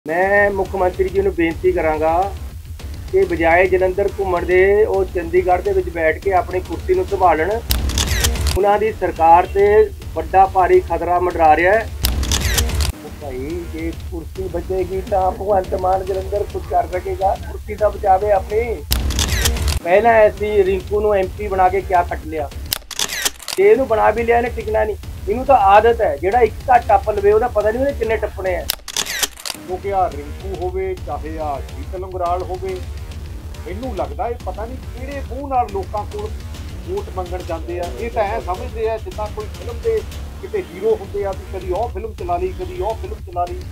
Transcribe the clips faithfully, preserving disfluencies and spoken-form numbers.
मैं मुख्यमंत्री जी ਨੂੰ ਬੇਨਤੀ ਕਰਾਂਗਾ ਕਿ ਬਜਾਏ ਜਲੰਧਰ ਘੁੰਮਣ ਦੇ ਉਹ ਚੰਡੀਗੜ੍ਹ ਦੇ ਵਿੱਚ ਬੈਠ ਕੇ ਆਪਣੀ ਕੁਰਸੀ ਨੂੰ ਸੰਭਾਲਣ। ਉਹਨਾਂ ਦੀ ਸਰਕਾਰ ਤੇ ਵੱਡਾ ਭਾਰੀ ਖਤਰਾ ਮੰਡਰਾ ਰਿਹਾ ਹੈ। ਭਾਈ ਜੇ ਕੁਰਸੀ ਬਚੇਗੀ ਤਾਂ ਭਗਵੰਤ ਮਾਨ ਜਲੰਧਰ ਕੁਝ ਕਰ ਸਕੇਗਾ। ਕੁਰਸੀ ਤਾਂ ਬਚਾਵੇ ਆਪਣੀ। ਪਹਿਲਾਂ ਐਸੀ ਰਿੰਕੂ ਨੂੰ ਐਮਪੀ ਬਣਾ ਕੇ ਕਿਆ ਕੱਟ ਲਿਆ, ਤੇ ਇਹਨੂੰ ਬਣਾ ਵੀ ਲਿਆ, ਇਹਨੇ ਟਿਕਣਾ ਨਹੀਂ। ਇਹਨੂੰ ਤਾਂ ਆਦਤ ਹੈ, ਜਿਹੜਾ ਇੱਕ ਘੱਟ ਟੱਪ ਲਵੇ ਉਹਦਾ ਪਤਾ ਨਹੀਂ ਉਹਨੇ ਕਿੰਨੇ ਟੱਪਣੇ ਆ। ਕਿਉਂਕਿ ਆ ਰਿੰਕੂ ਹੋਵੇ ਚਾਹੇ ਆ ਸ਼ੀਤਲ ਉਂਗਰਾਲ ਹੋਵੇ, ਮੈਨੂੰ ਲੱਗਦਾ ਇਹ ਪਤਾ ਨਹੀਂ ਕਿਹੜੇ ਮੂੰਹ ਨਾਲ ਲੋਕਾਂ ਕੋਲ ਵੋਟ ਮੰਗਣ ਜਾਂਦੇ ਆ। ਇਹ ਤਾਂ ਐ ਸਮਝਦੇ ਆ ਜਿੱਦਾਂ ਕੋਈ ਫਿਲਮ ਦੇ ਕਿਤੇ ਹੀਰੋ ਹੁੰਦੇ ਆ ਵੀ ਕਦੀ ਉਹ ਫਿਲਮ ਚਲਾ ਲਈ ਕਦੀ ਉਹ ਫਿਲਮ ਚਲਾ ਲਈ।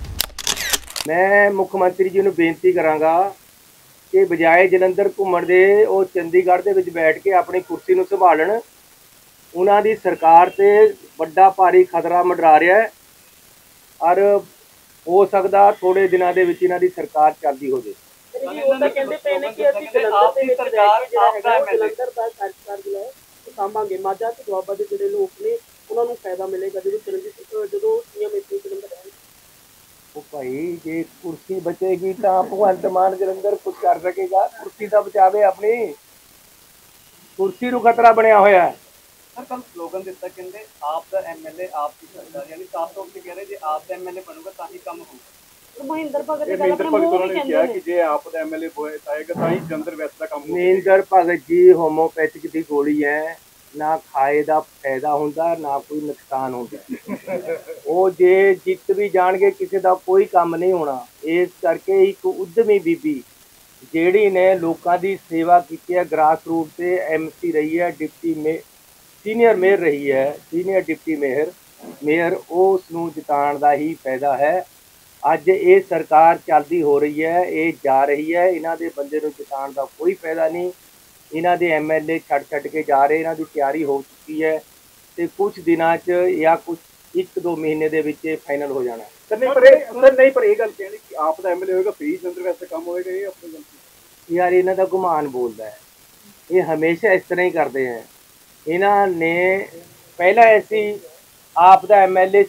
ਮੈਂ ਮੁੱਖ ਮੰਤਰੀ ਜੀ ਨੂੰ ਬੇਨਤੀ ਕਰਾਂਗਾ ਕਿ ਬਜਾਏ ਜਲੰਧਰ ਘੁੰਮਣ ਦੇ ਉਹ ਚੰਡੀਗੜ੍ਹ ਦੇ ਵਿੱਚ ਬੈਠ ਕੇ ਆਪਣੀ ਕੁਰਸੀ ਨੂੰ ਸੰਭਾਲਣ। ਉਹਨਾਂ ਦੀ ਸਰਕਾਰ ਤੇ ਵੱਡਾ ਭਾਰੀ ਖਤਰਾ ਮੰਡਰਾ ਰਿਹਾ ਹੈ, ਔਰ ਹੋ ਸਕਦਾ ਥੋੜੇ ਦਿਨਾਂ ਦੇ ਵਿੱਚ ਇਹਨਾਂ ਦੀ ਸਰਕਾਰ ਚੱਲਦੀ ਹੋ ਜੇ। ਕਹਿੰਦੇ ਪਏ ਨੇ ਕਿ ਅਸੀਂ ਜਲੰਧਰ ਦੇ ਵਿੱਚ ਸਰਕਾਰ ਆਪਦਾ ਜਲੰਧਰ ਦਾ ਖਰਚ ਜਿਹੜਾ ਹੈ ਸਾਂਭਾਂਗੇ। ਮਾਝਾ ਤੇ ਦੁਆਬਾ ਦੇ ਜਿਹੜੇ ਲੋਕ ਨੇ ਉਹਨਾਂ ਨੂੰ ਫਾਇਦਾ ਮਿਲੇਗਾ ਜਦੋਂ ਚਰਨਜੀਤ ਜਦੋਂ ਸੀਐਮ ਇੱਥੇ ਜਲੰਧਰ ਰਹਿਣਗੇ। ਉਹ ਭਾਈ ਜੇ ਕੁਰਸੀ ਬਚੇਗੀ ਤਾਂ ਭਗਵੰਤ ਮਾਨ ਜਲੰਧਰ ਕੁਝ ਕਰ ਸਕੇਗਾ। ਕੁਰਸੀ ਤਾਂ ਬਚਾਵੇ ਆਪਣੀ। ਕੁਰਸੀ ਨੂੰ ਖਤਰਾ ਬਣਿਆ ਹੋਇਆ ਹੈ। ਸਰ ਕੱਲ ਸਲੋਗਨ ਦਿੱਤਾ, ਕਹਿੰਦੇ ਆਪ ਦਾ ਐਮਐਲਏ ਆਪ ਦੀ ਸਰਕਾਰ, ਯਾਨੀ ਸਾਫ਼ ਤੌਰ ਤੇ ਕਹਿ ਰਹੇ ਜੇ ਆਪ ਦਾ ਐਮਐਲਏ ਬਣੂਗਾ ਤਾਂ ਹੀ ਕੰਮ ਹੋਊਗਾ। ਮਹਿੰਦਰ ਭਗਤ ਇਹ ਮਹਿੰਦਰ ਭਗਤ ਉਹਨਾਂ ਨੇ ਕਿਹਾ ਕਿ ਜੇ ਆਪ ਦਾ ਐਮਐਲਏ ਆਏਗਾ ਤਾਂ ਹੀ ਜਲੰਧਰ ਵੈਸਟ ਦਾ ਕੰਮ ਹੋਊਗਾ। ਮਹਿੰਦਰ ਭਗਤ ਜੀ ਹੋਮੋਪੈਥਿਕ ਦੀ ਗੋਲੀ ਹੈ, ਨਾ ਖਾਏ ਦਾ ਫਾਇਦਾ ਹੁੰਦਾ ਨਾ ਕੋਈ ਨੁਕਸਾਨ ਹੁੰਦਾ। ਉਹ ਜੇ ਜਿੱਤ ਵੀ ਜਾਣਗੇ ਕਿਸੇ ਦਾ ਕੋਈ ਕੰਮ ਨਹੀਂ ਹੋਣਾ। ਇਸ ਕਰਕੇ ਇੱਕ ਉਦਮੀ ਬੀਬੀ ਜਿਹੜੀ ਨੇ ਲੋਕਾਂ ਦੀ ਸੇਵਾ ਕੀਤੀ ਹੈ, ਗ੍ਰਾਸ ਰੂਟ ਤੇ ਐਮਸੀ ਰਹੀ ਹੈ, ਡਿਪਟੀ ਮੇ ਸੀਨੀਅਰ ਮੇਅਰ ਰਹੀ ਹੈ, ਸੀਨੀਅਰ ਡਿਪਟੀ ਮੇਅਰ ਮੇਅਰ ਉਸ ਨੂੰ ਜਿਤਾਉਣ ਦਾ ਹੀ ਫਾਇਦਾ ਹੈ। ਅੱਜ ਇਹ ਸਰਕਾਰ ਚੱਲਦੀ ਹੋ ਰਹੀ ਹੈ, ਇਹ ਜਾ ਰਹੀ ਹੈ, ਇਹਨਾਂ ਦੇ ਬੰਦੇ ਨੂੰ ਜਿਤਾਉਣ ਦਾ ਕੋਈ ਫਾਇਦਾ ਨਹੀਂ। ਇਹਨਾਂ ਦੇ ਐਮਐਲਏ ਛੱਡ ਛੱਡ ਕੇ ਜਾ ਰਹੇ, ਇਹਨਾਂ ਦੀ ਤਿਆਰੀ ਹੋ ਚੁੱਕੀ ਹੈ ਤੇ ਕੁਝ ਦਿਨਾਂ 'ਚ ਜਾਂ ਕੁਝ ਇੱਕ ਦੋ ਮਹੀਨੇ ਦੇ ਵਿੱਚ ਇਹ ਫਾਈਨਲ ਹੋ ਜਾਣਾ। ਸਰ ਨਹੀਂ ਪਰ ਇਹ ਸਰ ਨਹੀਂ ਪਰ ਇਹ ਗੱਲ ਕਹਿਣੀ ਕਿ ਆਪ ਦਾ ਐਮਐਲਏ ਹੋਏਗਾ ਫ੍ਰੀ ਜਲੰਧਰ ਵੈਸਟ ਕੰਮ ਹੋਏਗਾ, ਇਹ ਆਪਣੀ ਗੱਲ ਯਾਰ ਇਹਨਾਂ ਦਾ ਗੁਮਾਨ ਬੋਲਦਾ ਹੈ। ਇਹ ਹਮੇਸ਼ਾ ਇਸ ਤਰ੍ਹਾਂ ਹੀ ਕਰਦੇ ਹੈ। ਇਹਨਾਂ ਨੇ ਪਹਿਲਾਂ ਐਸੀ ਆਪ ਦਾ ਐਮਐਲਏ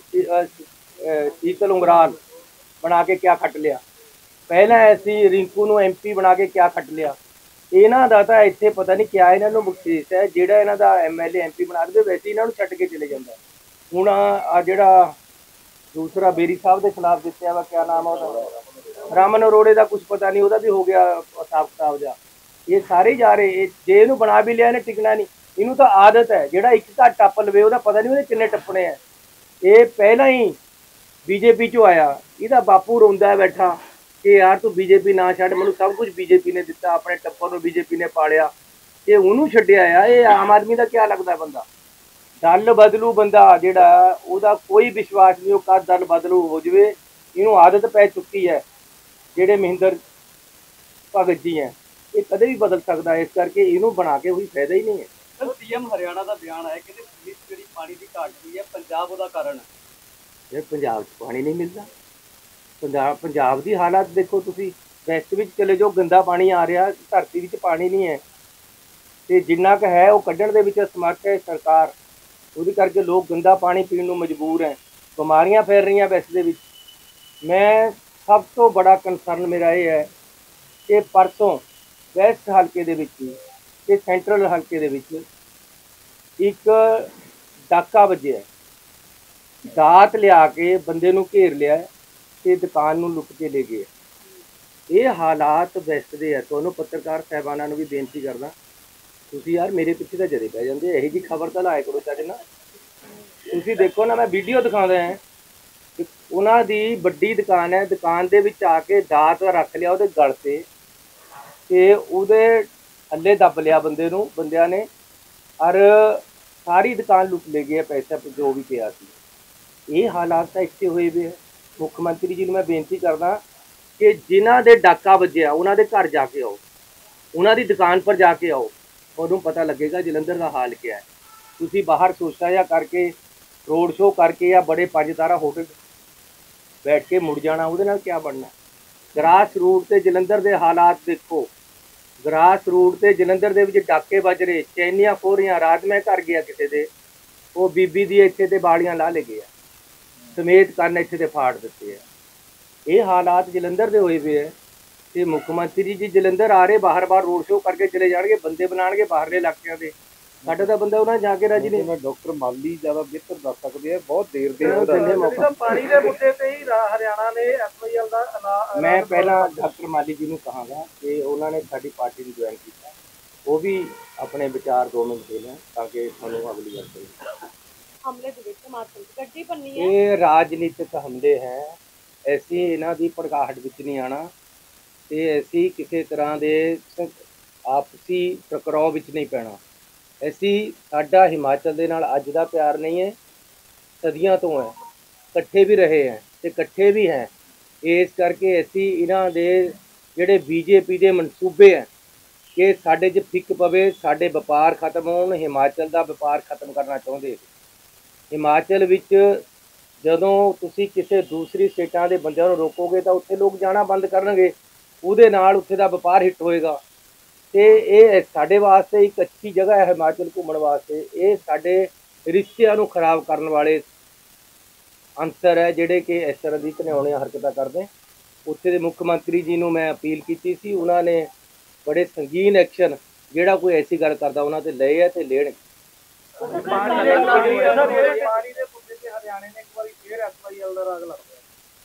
ਸ਼ੀਤਲ ਉਂਗਰਾਲ ਬਣਾ ਕੇ ਕਿਆ ਖੱਟ ਲਿਆ, ਪਹਿਲਾਂ ਐਸੀ ਰਿੰਕੂ ਨੂੰ ਐਮਪੀ ਬਣਾ ਕੇ ਕਿਆ ਖੱਟ ਲਿਆ। ਇਹਨਾਂ ਦਾ ਤਾਂ ਇੱਥੇ ਪਤਾ ਨਹੀਂ ਕਿਆ ਇਹਨਾਂ ਨੂੰ ਬਖਸ਼ੀਸ਼ ਹੈ, ਜਿਹੜਾ ਇਹਨਾਂ ਦਾ ਐਮਐਲਏ ਐਮਪੀ ਬਣਾ ਦੇ ਵੈਸੇ ਇਹਨਾਂ ਨੂੰ ਛੱਡ ਕੇ ਚਲੇ ਜਾਂਦਾ। ਹੁਣ ਆ ਜਿਹੜਾ ਦੂਸਰਾ ਬੇਰੀ ਸਾਹਿਬ ਦੇ ਖਿਲਾਫ ਦਿੱਤਿਆ ਵਾ, ਕਿਆ ਨਾਮ ਆ ਉਹਦਾ, ਰਾਮਨ ਅਰੋੜੇ ਦਾ ਕੁਝ ਪਤਾ ਨਹੀਂ, ਉਹਦਾ ਵੀ ਹੋ ਗਿਆ ਹਿਸਾਬ ਕਿਤਾਬ ਜਾ। ਇਹ ਸਾਰੇ ਜਾ ਰਹੇ, ਜੇ ਇਹਨੂੰ ਬਣਾ ਵੀ ਲਿਆ ਇਹਨੇ ਟਿਕਣਾ ਨਹੀਂ। ਇਹਨੂੰ ਤਾਂ ਆਦਤ ਹੈ, ਜਿਹੜਾ ਇੱਕ ਘੱਟ ਟੱਪ ਲਵੇ ਉਹਦਾ ਪਤਾ ਨਹੀਂ ਉਹਦੇ ਕਿੰਨੇ ਟੱਪਣੇ ਆ। ਇਹ ਪਹਿਲਾਂ ਹੀ ਬੀਜੇਪੀ 'ਚੋਂ ਆਇਆ, ਇਹਦਾ ਬਾਪੂ ਰੋਂਦਾ ਬੈਠਾ ਕਿ ਯਾਰ ਤੂੰ ਬੀਜੇਪੀ ਨਾ ਛੱਡ, ਮੈਨੂੰ ਸਭ ਕੁਝ ਬੀਜੇਪੀ ਨੇ ਦਿੱਤਾ, ਆਪਣੇ ਟੱਬਰ ਨੂੰ ਬੀਜੇਪੀ ਨੇ ਪਾਲਿਆ ਤੇ ਉਹਨੂੰ ਛੱਡਿਆ ਆ। ਇਹ ਆਮ ਆਦਮੀ ਦਾ ਕਿਆ ਲੱਗਦਾ ਬੰਦਾ? ਦਲ ਬਦਲੂ ਬੰਦਾ ਜਿਹੜਾ, ਉਹਦਾ ਕੋਈ ਵਿਸ਼ਵਾਸ ਨਹੀਂ ਉਹ ਕਦ ਦਲ ਬਦਲੂ ਹੋ ਜਾਵੇ। ਇਹਨੂੰ ਆਦਤ ਪੈ ਚੁੱਕੀ ਹੈ। ਜਿਹੜੇ ਮਹਿੰਦਰ ਭਗਤ ਜੀ ਹੈ ਇਹ ਕਦੇ ਵੀ ਬਦਲ ਸਕਦਾ, ਇਸ ਕਰਕੇ ਇਹਨੂੰ ਬਣਾ ਕੇ ਕੋਈ ਫਾਇਦਾ ਹੀ ਨਹੀਂ ਹੈ। ਸਰ ਸੀਐਮ ਹਰਿਆਣਾ ਦਾ ਬਿਆਨ ਆਇਆ, ਕਹਿੰਦੇ ਦਿੱਲੀ 'ਚ ਜਿਹੜੀ ਪਾਣੀ ਦੀ ਘਾਟ ਹੋਈ ਹੈ ਪੰਜਾਬ ਉਹਦਾ ਕਾਰਨ ਹੈ। ਇਹ ਪੰਜਾਬ 'ਚ ਪਾਣੀ ਨਹੀਂ ਮਿਲਦਾ। ਪੰਜਾਬ ਪੰਜਾਬ ਦੀ ਹਾਲਾਤ ਦੇਖੋ ਤੁਸੀਂ, ਵੈਸਟ ਵਿੱਚ ਚਲੇ ਜਾਓ, ਗੰਦਾ ਪਾਣੀ ਆ ਰਿਹਾ, ਧਰਤੀ ਵਿੱਚ ਪਾਣੀ ਨਹੀਂ ਹੈ ਤੇ ਜਿੰਨਾ ਕੁ ਹੈ ਉਹ ਕੱਢਣ ਦੇ ਵਿੱਚ ਅਸਮਰਥ ਹੈ ਸਰਕਾਰ। ਉਹਦੇ ਕਰਕੇ ਲੋਕ ਗੰਦਾ ਪਾਣੀ ਪੀਣ ਨੂੰ ਮਜਬੂਰ ਹੈ, ਬਿਮਾਰੀਆਂ ਫੈਲ ਰਹੀਆਂ ਵੈਸਟ ਦੇ ਵਿੱਚ। ਮੈਂ ਸਭ ਤੋਂ ਬੜਾ ਕੰਸਰਨ ਮੇਰਾ ਇਹ ਹੈ ਕਿ ਪਰਸੋਂ ਵੈਸਟ ਹਲਕੇ ਦੇ ਵਿੱਚ ਤੇ ਸੈਂਟਰਲ ਹਲਕੇ ਦੇ ਵਿੱਚ ਇੱਕ ਡਾਕਾ ਵੱਜਿਆ, ਦਾਤ ਲਿਆ ਕੇ ਬੰਦੇ ਨੂੰ ਘੇਰ ਲਿਆ ਤੇ ਦੁਕਾਨ ਨੂੰ ਲੁੱਟ ਕੇ ਲੈ ਗਏ। ਇਹ ਹਾਲਾਤ ਵੈਸਟ ਦੇ ਆ। ਤੁਹਾਨੂੰ ਪੱਤਰਕਾਰ ਸਾਹਿਬਾਨਾਂ ਨੂੰ ਵੀ ਬੇਨਤੀ ਕਰਦਾ, ਤੁਸੀਂ ਯਾਰ ਮੇਰੇ ਪਿੱਛੇ ਤਾਂ ਜਦੇ ਪੈ ਜਾਂਦੇ, ਇਹੋ ਜਿਹੀ ਖਬਰ ਤਾਂ ਲਾਇਆ ਕਰੋ ਚੱਜ ਨਾਲ। ਤੁਸੀਂ ਦੇਖੋ ਨਾ, ਮੈਂ ਵੀਡੀਓ ਦਿਖਾਉਂਦਾ ਹਾਂ, ਉਹਨਾਂ ਦੀ ਵੱਡੀ ਦੁਕਾਨ ਹੈ, ਦੁਕਾਨ ਦੇ ਵਿੱਚ ਆ ਕੇ ਦਾਤ ਰੱਖ ਲਿਆ ਉਹਦੇ ਗਲ ਤੇ ਤੇ ਉਹਦੇ ਥੱਲੇ ਦੱਬ ਲਿਆ ਬੰਦੇ ਨੂੰ, ਬੰਦਿਆਂ ਨੇ, ਔਰ ਸਾਰੀ ਦੁਕਾਨ ਲੁੱਟ ਲੈ ਗਏ, ਪੈਸਾ ਜੋ ਵੀ ਪਿਆ ਸੀ। ਇਹ ਹਾਲਾਤ ਤਾਂ ਇੱਥੇ ਹੋਏ ਵੇ ਹੈ। ਮੁੱਖ ਮੰਤਰੀ ਜੀ ਨੂੰ ਮੈਂ ਬੇਨਤੀ ਕਰਦਾ ਕਿ ਜਿਨ੍ਹਾਂ ਦੇ ਡਾਕਾ ਵੱਜਿਆ ਉਹਨਾਂ ਦੇ ਘਰ ਜਾ ਕੇ ਆਓ, ਉਹਨਾਂ ਦੀ ਦੁਕਾਨ ਪਰ ਜਾ ਕੇ ਆਓ, ਤੁਹਾਨੂੰ ਪਤਾ ਲੱਗੇਗਾ ਜਲੰਧਰ ਦਾ ਹਾਲ ਕਿਆ ਹੈ। ਤੁਸੀਂ ਬਾਹਰ ਸੋਚਾ ਜਿਹਾ ਕਰਕੇ ਰੋਡ ਸ਼ੋਅ ਕਰਕੇ ਜਾਂ ਬੜੇ ਪੰਜ ਤਾਰਾ ਹੋਟਲ ਬੈਠ ਕੇ ਮੁੜ ਜਾਣਾ, ਉਹਦੇ ਨਾਲ ਕਿਆ ਬਣਨਾ। ਗ੍ਰਾਸ ਰੂਟ ਤੇ ਜਲੰਧਰ ਦੇ ਹਾਲਾਤ ਦੇਖੋ। ਗ੍ਰਾਸ ਰੂਟ ਤੇ ਜਲੰਧਰ ਦੇ ਵਿੱਚ ਡਾਕੇ ਵੱਜ ਰਹੇ, ਚੈਨੀਆਂ ਖੋਹ ਰਹੀਆਂ। ਰਾਤ ਮੈਂ ਘਰ ਗਿਆ ਕਿਸੇ ਦੇ, ਉਹ ਬੀਬੀ ਦੀ ਇੱਥੇ ਤੇ ਬਾਲੀਆਂ ਲਾ ਲੈ ਗਏ ਆ ਸਮੇਤ ਕੰਨ ਇੱਥੇ ਤੇ ਫਾੜ ਦਿੱਤੇ ਆ। ਇਹ ਹਾਲਾਤ ਜਲੰਧਰ ਦੇ ਹੋਏ ਪਏ ਹੈ ਤੇ ਮੁੱਖ ਮੰਤਰੀ ਜੀ ਜਲੰਧਰ ਆ ਰਹੇ ਬਾਹਰ-ਬਾਹਰ ਰੋਡ ਸ਼ੋਅ ਕਰਕੇ ਚਲੇ ਜਾਣਗੇ, ਬੰਦੇ ਬਣਾਉਣਗੇ ਬਾਹਰਲੇ ਇਲਾਕਿਆਂ ਦੇ। ਸਾਡਾ ਤਾਂ ਬੰਦਾ ਉਹਨਾਂ ਜਾ ਕੇ ਰਾਜੀ ਨਹੀਂ। ਮੈਂ ਡਾਕਟਰ ਮਾਲੀ ਜ਼ਿਆਦਾ ਬਿਹਤਰ ਦੱਸ ਸਕਦੇ ਆ, ਬਹੁਤ ਦੇਰ ਦੇ ਦਿੰਦੇ ਮੌਕਾ। ਪਾਣੀ ਦੇ ਮੁੱਦੇ ਤੇ ਹੀ ਹਰਿਆਣਾ ਨੇ ਐਫ ਆਈ ਐਲ ਦਾ ਐਲਾਨ- ਮੈਂ ਪਹਿਲਾਂ ਡਾਕਟਰ ਮਾਲੀ ਜੀ ਨੂੰ ਕਹਾਂਗਾ ਕਿ ਉਹਨਾਂ ਨੇ ਸਾਡੀ ਪਾਰਟੀ ਨੂੰ ਜੁਆਇਨ ਕੀਤਾ, ਉਹ ਵੀ ਆਪਣੇ ਵਿਚਾਰ ਦੋ ਮਿੰਟ ਦੇ ਲੈਣ ਤਾਂ ਕਿ ਸਾਨੂੰ ਅਗਲੀ ਵਾਰ ਕੋਈ ਹਮਲੇ ਦੇ ਵਿੱਚ ਹਿਮਾਚਲ ਦੀ ਗੱਡੀ ਬੰਨੀ ਹੈ। ਇਹ ਰਾਜਨੀਤਿਕ ਹਮਲੇ ਹੈ, ਅਸੀਂ ਇਹਨਾਂ ਦੀ ਭੜਕਾਹਟ ਵਿੱਚ ਨਹੀਂ ਆਣਾ ਤੇ ਅਸੀਂ ਕਿਸੇ ਤਰ੍ਹਾਂ ਦੇ ਆਪਸੀ ਟਕਰਾਅ ਵਿੱਚ ਨਹੀਂ ਪੈਣਾ। ਅਸੀਂ ਸਾਡਾ ਹਿਮਾਚਲ ਦੇ ਨਾਲ ਅੱਜ ਦਾ ਪਿਆਰ ਨਹੀਂ ਹੈ, ਸਦੀਆਂ ਤੋਂ ਹੈ, ਇਕੱਠੇ ਵੀ ਰਹੇ ਹੈ ਤੇ ਇਕੱਠੇ ਵੀ ਹੈ। ਇਸ ਕਰਕੇ ਅਸੀਂ ਇਹਨਾਂ ਦੇ ਜਿਹੜੇ ਬੀਜੇਪੀ ਦੇ ਮਨਸੂਬੇ ਹੈ ਕਿ ਸਾਡੇ 'ਚ ਫਿੱਕ ਪਵੇ, ਸਾਡੇ ਵਪਾਰ ਖਤਮ ਹੋਣ, ਹਿਮਾਚਲ ਦਾ ਵਪਾਰ ਖਤਮ ਕਰਨਾ ਚਾਹੁੰਦੇ। ਹਿਮਾਚਲ ਵਿੱਚ ਜਦੋਂ ਤੁਸੀਂ ਕਿਸੇ ਦੂਸਰੀ ਸਟੇਟਾਂ ਦੇ ਬੰਦਿਆਂ ਨੂੰ ਰੋਕੋਗੇ ਤਾਂ ਉੱਥੇ ਲੋਕ ਜਾਣਾ ਬੰਦ ਕਰਨਗੇ, ਉਹਦੇ ਨਾਲ ਉੱਥੇ ਦਾ ਵਪਾਰ ਹਿੱਟ ਹੋਏਗਾ। ਤੇ ਇਹ ਸਾਡੇ ਵਾਸਤੇ ਇੱਕ ਅੱਛੀ ਜਗ੍ਹਾ ਹੈ ਹਿਮਾਚਲ ਘੁੰਮਣ ਵਾਸਤੇ। ਇਹ ਸਾਡੇ ਰਿਸ਼ਤਿਆਂ ਨੂੰ ਖਰਾਬ ਕਰਨ ਵਾਲੇ ਅੰਸਰ ਹੈ ਜਿਹੜੇ ਕਿ ਇਸ ਤਰ੍ਹਾਂ ਦੀ ਘਿਨਾਉਣੀਆਂ ਹਰਕਤਾਂ ਕਰਦੇ। ਉੱਥੇ ਦੇ ਮੁੱਖ ਮੰਤਰੀ ਜੀ ਨੂੰ ਮੈਂ ਅਪੀਲ ਕੀਤੀ ਸੀ, ਉਹਨਾਂ ਨੇ ਬੜੇ ਸੰਗੀਨ ਐਕਸ਼ਨ ਜਿਹੜਾ ਕੋਈ ਐਸੀ ਗੱਲ ਕਰਦਾ ਉਹਨਾਂ ਤੇ ਲਏ ਹੈ ਤੇ ਲੈਣ। ਪਾਣੀ ਦੇ ਮੁੱਦੇ ਤੇ ਹਰਿਆਣੇ ਨੇ ਇੱਕ ਵਾਰੀ ਫੇਰ ਐਫ ਆਈ ਐਲ ਦਾ ਰਾਗ ਲਾ ਦਿੱਤਾ।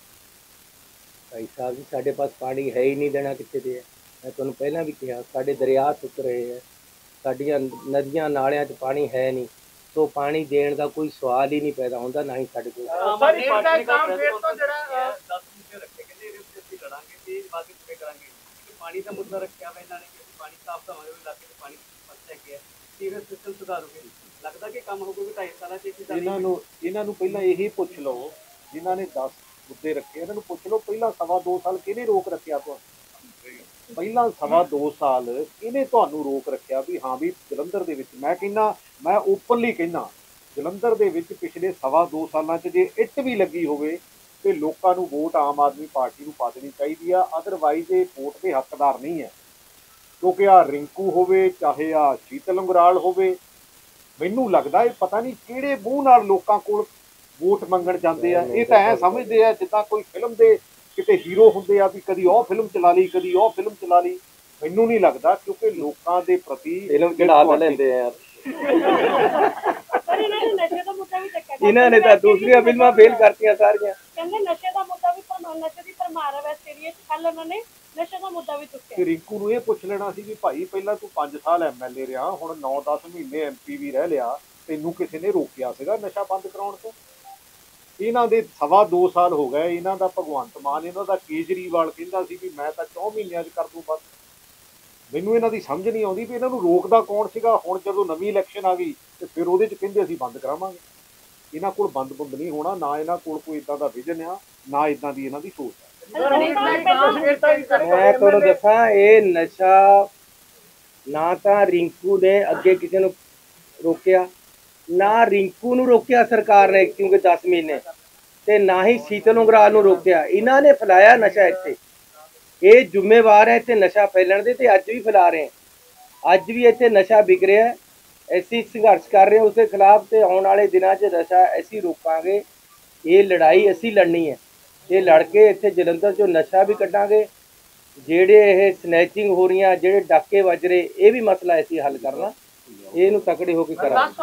ਭਾਈ ਸਾਹਿਬ ਜੀ ਸਾਡੇ ਪਾਸ ਪਾਣੀ ਹੈ ਹੀ ਨਹੀਂ, ਦੇਣਾ ਕਿੱਥੇ ਤੇ ਹੈ। ਮੈਂ ਤੁਹਾਨੂੰ ਪਹਿਲਾਂ ਵੀ ਕਿਹਾ ਸਾਡੇ ਦਰਿਆ ਸੁੱਕ ਰਹੇ ਹੈ, ਸਾਡੀਆਂ ਨਦੀਆਂ ਨਾਲਿਆਂ 'ਚ ਪਾਣੀ ਹੈ ਨਹੀਂ, ਸੋ ਪਾਣੀ ਦੇਣ ਦਾ ਕੋਈ ਸਵਾਲ ਹੀ ਨਹੀਂ ਪੈਦਾ ਹੁੰਦਾ, ਨਾ ਹੀ ਸਾਡੇ ਕੋਲ। ਸਰ ਇਸ ਦਾ ਕੰਮ ਫੇਰ ਤੋਂ ਜਿਹੜਾ ਦਸ ਮੁੱਦੇ ਰੱਖੇ ਕਹਿੰਦੇ ਇਹਦੇ ਉੱਤੇ ਅਸੀਂ ਲੜਾਂਗੇ ਤੇ ਬਾਕੀ ਪੂਰੇ ਕਰਾਂਗੇ। ਪਾਣੀ ਦਾ ਮੁੱਦਾ ਰੱਖਿਆ ਵਾ ਇਹਨਾਂ ਨੇ ਕਿ ਅਸੀਂ ਪਾਣੀ ਸਾਫ਼ ਕਰਾਂਗੇ, ਇਲਾਕੇ 'ਚ ਪਾਣੀ ਫਸ ਗਿਆ, ਸੀਵਰੇਜ ਸਿਸਟਮ ਸੁਧਾਰੋਗੇ, ਲੱਗਦਾ ਕਿ ਕੰਮ ਹੋਊਗਾ ਢਾਈ ਸਾਲਾਂ 'ਚ। ਇਹਨਾਂ ਨੂੰ ਇਹਨਾਂ ਨੂੰ ਪਹਿਲਾਂ ਇਹੀ ਪੁੱਛ ਲਓ ਜਿਨ੍ਹਾਂ ਨੇ ਦਸ ਮੁੱਦੇ ਰੱਖੇ, ਇਹਨਾਂ ਨੂੰ ਪੁੱਛ ਲਓ ਪਹਿਲਾਂ ਸਵਾ ਦੋ ਸਾਲ ਕਿਹਨੇ ਰੋਕ ਰੱਖਿਆ ਤੁਹਾਨੂੰ? ਪਹਿਲਾਂ ਸਵਾ ਦੋ ਸਾਲ ਕਿਹਨੇ ਤੁਹਾਨੂੰ ਰੋਕ ਰੱਖਿਆ ਵੀ ਹਾਂ ਵੀ ਜਲੰਧਰ ਦੇ ਵਿੱਚ, ਮੈਂ ਕਹਿੰਦਾ ਮੈਂ ਓਪਨਲੀ ਕਹਿੰਦਾ ਜਲੰਧਰ ਦੇ ਵਿੱਚ ਪਿਛਲੇ ਸਵਾ ਦੋ ਸਾਲਾਂ 'ਚ ਜੇ ਇੱਟ ਵੀ ਲੱਗੀ ਹੋਵੇ ਤੇ ਲੋਕਾਂ ਨੂੰ ਵੋਟ ਆਮ ਆਦਮੀ ਪਾਰਟੀ ਨੂੰ ਪਾ ਦੇਣੀ ਚਾਹੀਦੀ ਆ, ਅਦਰਵਾਈਜ਼ ਇਹ ਵੋਟ ਦੇ ਹੱਕਦਾਰ ਨਹੀਂ ਹੈ। ਕਿਉਂਕਿ ਆ ਰਿੰਕੂ ਹੋਵੇ ਚਾਹੇ ਆ ਸ਼ੀਤਲ ਉਂਗਰਾਲ ਹੋਵੇ, ਮੈਨੂੰ ਲੱਗਦਾ ਇਹ ਪਤਾ ਨਹੀਂ ਕਿਹੜੇ ਮੂੰਹ ਨਾਲ ਲੋਕਾਂ ਕੋਲ ਵੋਟ ਮੰਗਣ ਜਾਂਦੇ ਆ। ਇਹ ਤਾਂ ਐ ਸਮਝਦੇ ਆ ਜਿੱਦਾਂ ਕੋਈ ਫਿਲਮ ਦੇ ਕਿਤੇ ਹੀਰੋ ਹੁੰਦੇ ਆ ਵੀ ਕਦੀ ਉਹ ਫਿਲਮ ਚਲਾ ਲਈ ਕਦੀ ਉਹ ਫਿਲਮ ਚਲਾ ਲਈ। ਮੈਨੂੰ ਨਹੀਂ ਲੱਗਦਾ, ਕਿਉਂਕਿ ਲੋਕਾਂ ਦੇ ਪ੍ਰਤੀ ਫਿਲਮ ਚੜਾ ਤਾਂ ਲੈਂਦੇ ਆ ਯਾਰ, ਪਰ ਇਹਨਾਂ ਨੇ ਨਸ਼ੇ ਦਾ ਮੁੱਦਾ ਵੀ ਚੱਕਿਆ। ਇਹਨਾਂ ਨੇ ਤਾਂ ਦੂਸਰੀਆਂ ਫਿਲਮਾਂ ਫੇਲ ਕਰਤੀਆਂ ਸਾਰੀਆਂ। ਕਹਿੰਦੇ ਨਸ਼ੇ ਦਾ ਮੁੱਦਾ ਵੀ ਭਰਮਾਰ, ਨਸ਼ੇ ਦੀ ਭਰਮਾਰ ਹੈ ਵੈਸਟ ਏਰੀਆ 'ਚ। ਕੱਲ ਉਹਨਾਂ ਨੇ ਨਸ਼ੇ ਦਾ ਮੁੱਦਾ ਵੀ ਚੁੱਕਿਆ। ਕਿ ਰਿੰਕੂ ਨੂੰ ਇਹ ਪੁੱਛ ਲੈਣਾ ਸੀ ਵੀ ਭਾਈ ਪਹਿਲਾਂ ਤੂੰ ਪੰਜ ਸਾਲ ਐਮ ਐਲ ਏ ਰਿਹਾ, ਹੁਣ ਨੌ ਦਸ ਮਹੀਨੇ ਐਮ ਪੀ ਵੀ ਰਹਿ ਲਿਆ, ਤੈਨੂੰ ਕਿਸੇ ਨੇ ਰੋਕਿਆ ਸੀਗਾ ਨਸ਼ਾ ਬੰਦ ਕਰਾਉਣ ਤੋਂ? ਇਹਨਾਂ ਦੇ ਸਵਾ ਦੋ ਸਾਲ ਹੋ ਗਏ, ਇਹਨਾਂ ਦਾ ਭਗਵੰਤ ਮਾਨ, ਇਹਨਾਂ ਦਾ ਕੇਜਰੀਵਾਲ ਕਹਿੰਦਾ ਸੀ ਵੀ ਮੈਂ ਤਾਂ ਚੌਂ ਮਹੀਨਿਆਂ 'ਚ ਕਰ ਦੂੰ ਬੰਦ। ਮੈਨੂੰ ਇਹਨਾਂ ਦੀ ਸਮਝ ਨਹੀਂ ਆਉਂਦੀ ਵੀ ਇਹਨਾਂ ਨੂੰ ਰੋਕਦਾ ਕੌਣ ਸੀਗਾ। ਹੁਣ ਜਦੋਂ ਨਵੀਂ ਇਲੈਕਸ਼ਨ ਆ ਗਈ ਤੇ ਫਿਰ ਉਹਦੇ 'ਚ ਕਹਿੰਦੇ ਅਸੀਂ ਬੰਦ ਕਰਾਵਾਂਗੇ। ਇਹਨਾਂ ਕੋਲ ਬੰਦ ਬੰਦ ਨਹੀਂ ਹੋਣਾ, ਨਾ ਇਹਨਾਂ ਕੋਲ ਕੋਈ ਇੱਦਾਂ ਦਾ ਵਿਜ਼ਨ ਆ, ਨਾ ਇੱਦਾਂ ਦੀ ਇਹਨਾਂ ਦੀ ਸੋਚ ਆ। ਮੈਂ ਤੁਹਾਨੂੰ ਦੱਸਾਂ ਇਹ ਨਸ਼ਾ ਨਾ ਤਾਂ ਰਿੰਕੂ ਨੇ ਅੱਗੇ ਕਿਸੇ ਨੂੰ ਰੋਕਿਆ, ਨਾ ਰਿੰਕੂ ਨੂੰ ਰੋਕਿਆ ਸਰਕਾਰ ਨੇ ਕਿਉਂਕਿ ਦਸ ਮਹੀਨੇ, ਤੇ ਨਾ ਹੀ ਸ਼ੀਤਲ ਉਂਗਰਾਲ ਨੂੰ ਰੋਕਿਆ। ਇਹਨਾਂ ਨੇ ਫੈਲਾਇਆ ਨਸ਼ਾ ਇੱਥੇ, ਇਹ ਜ਼ਿੰਮੇਵਾਰ ਹੈ ਇੱਥੇ ਨਸ਼ਾ ਫੈਲਣ ਦੇ, ਤੇ ਅੱਜ ਵੀ ਫੈਲਾ ਰਹੇ। ਅੱਜ ਵੀ ਇੱਥੇ ਨਸ਼ਾ ਵਿਕ ਰਿਹਾ, ਅਸੀਂ ਸੰਘਰਸ਼ ਕਰ ਰਹੇ ਹਾਂ ਉਸਦੇ ਖਿਲਾਫ, ਤੇ ਆਉਣ ਵਾਲੇ ਦਿਨਾਂ 'ਚ ਨਸ਼ਾ ਅਸੀਂ ਰੋਕਾਂਗੇ। ਇਹ ਲੜਾਈ ਅਸੀਂ ਲੜਨੀ ਹੈ, ਇਹ ਲੜ ਕੇ ਇੱਥੇ ਜਲੰਧਰ 'ਚੋਂ ਨਸ਼ਾ ਵੀ ਕੱਢਾਂਗੇ। ਜਿਹੜੇ ਇਹ ਸਨੈਚਿੰਗ ਹੋ ਰਹੀਆਂ, ਜਿਹੜੇ ਡਾਕੇ ਵੱਜ ਰਹੇ, ਇਹ ਵੀ ਮਸਲਾ ਅਸੀਂ ਹੱਲ ਕਰਨਾ, ਇਹਨੂੰ ਤਕੜੇ ਹੋ ਕੇ ਕਰਾਂਗੇ।